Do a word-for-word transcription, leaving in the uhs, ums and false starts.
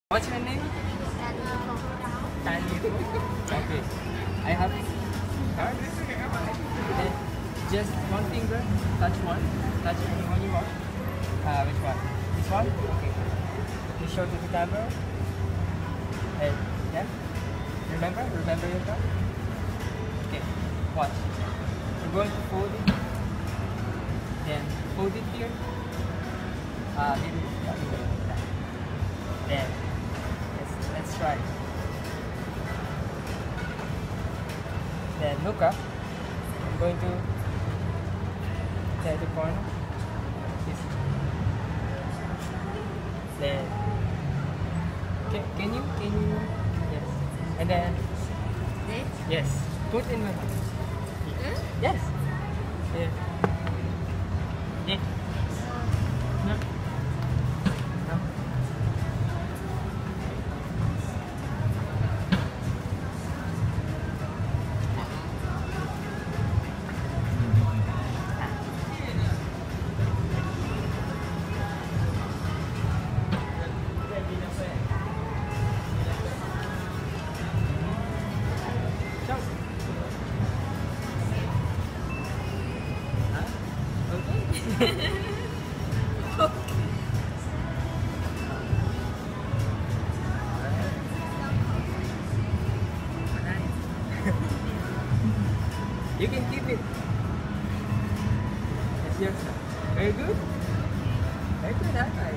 What's your name? Tanya. Okay. I have card. Then just one finger, touch one, touch any one you want. Uh, which one? This one? Okay. You show to the camera. And yeah. Remember? Remember your card? Okay. Watch. We're going to fold it. Then fold it here. Uh, maybe a little bit like that. Then let's let's try. Then look up. I'm going to take the corner. This. Then can, can you can you yes. And then This? yes. Put in my hand. Hmm? Yes. Yeah. Yeah. No. No. You can keep it. It's yours. Very good. Very good, huh?